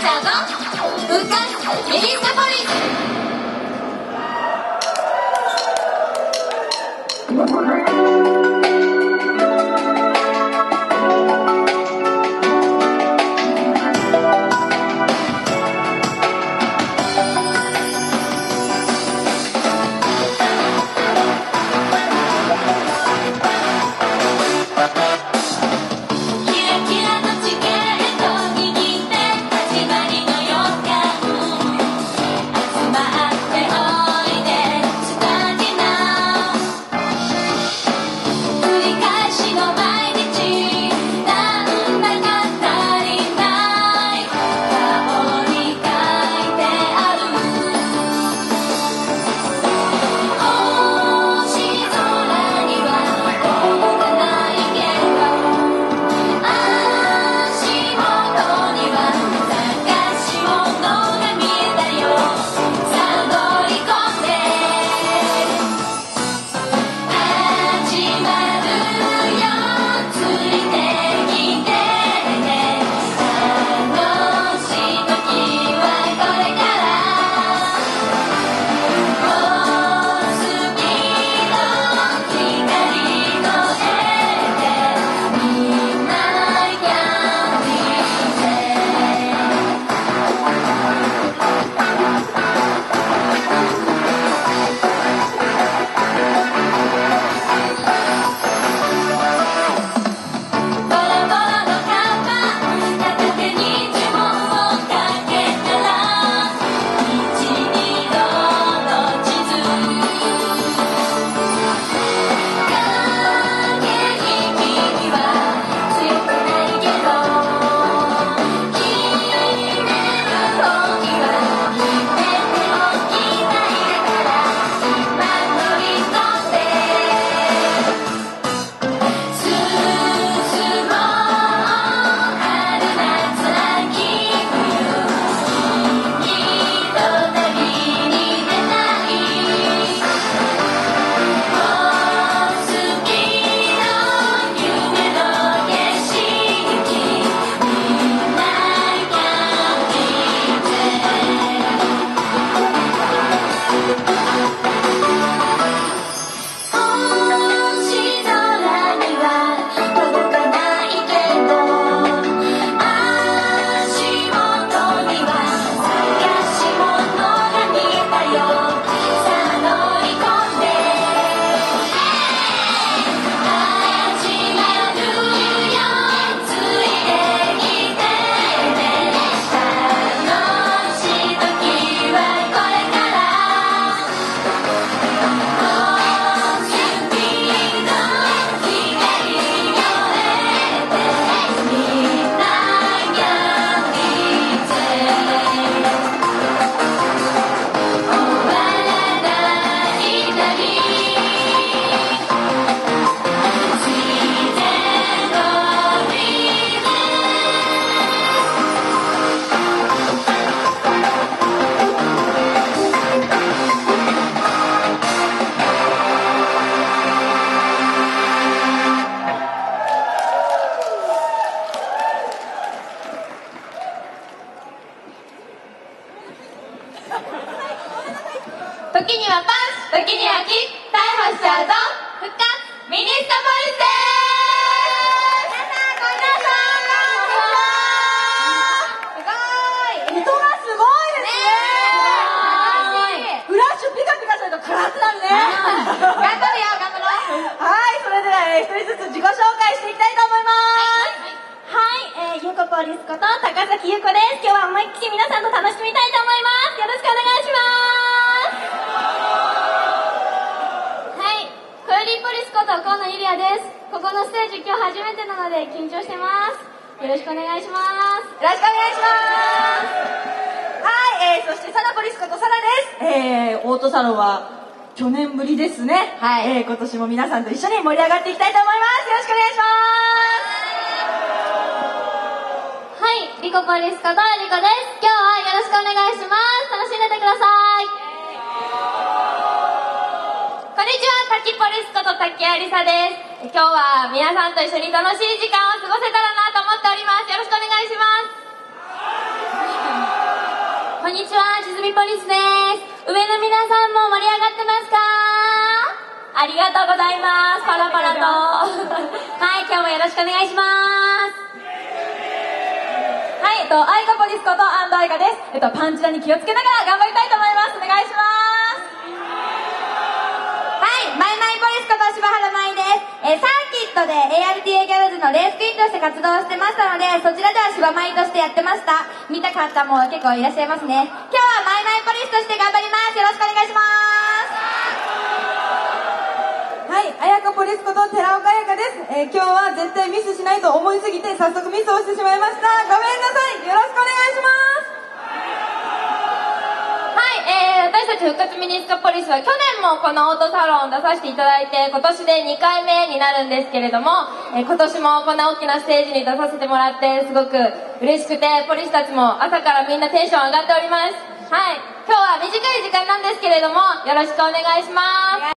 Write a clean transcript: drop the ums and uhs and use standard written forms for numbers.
ャーと復活ミニスタポリス。時にはパンチ、時にはキック、逮捕しちゃうぞ復活ミニスタポリスです。皆さんこんにちは。すごい音がすごいですね。フラッシュピカピカするとカラスなるね。頑張るよ、頑張ろう。はい、それでは一人ずつ自己紹介していきたいと思います。はい、ゆうこポリスこと高崎ゆうこです。今日は思いっきり皆さんと楽しみたいと思います。よろしくお願いします。ポリスこと河野ゆりやです。ここのステージ今日初めてなので緊張してます。よろしくお願いします。よろしくお願いします。はい、そしてサラポリスことサラです。オートサロンは去年ぶりですね。はい、今年も皆さんと一緒に盛り上がっていきたいと思います。よろしくお願いします。はい、リコポリスことリコです。今日はよろしくお願いします。楽しんでてください。こんにちは、滝ポリスこと滝ありさです。今日は皆さんと一緒に楽しい時間を過ごせたらなと思っております。よろしくお願いします。 ポリスです。上の皆さんも盛り上がってますか？ありがとうございます。パラパラと。はい、今日もよろしくお願いします。はい、アイカポリスこと安藤愛花です。パンチラに気をつけながら頑張りたいと思います。お願いします。はい、マイマイポリスこと柴原舞です。サーキットで ARTA ギャルズのレースクイーンとして活動してましたので、そちらでは柴舞としてやってました。見た方も結構いらっしゃいますね。今日はマイマイポリスとして頑張ります。よろしくお願いします。 はい、彩香ポリスこと寺岡彩香です。今日は絶対ミスしないと思いすぎて早速ミスをしてしまいました。ごめんなさい。よろしくお願いします。 はい、私たち復活ミニスカポリスは去年もこのオートサロン出させていただいて、今年で2回目になるんですけれども、今年もこんな大きなステージに出させてもらってすごく嬉しくて、ポリスたちも朝からみんなテンション上がっております。はい、今日は短い時間なんですけれどもよろしくお願いします。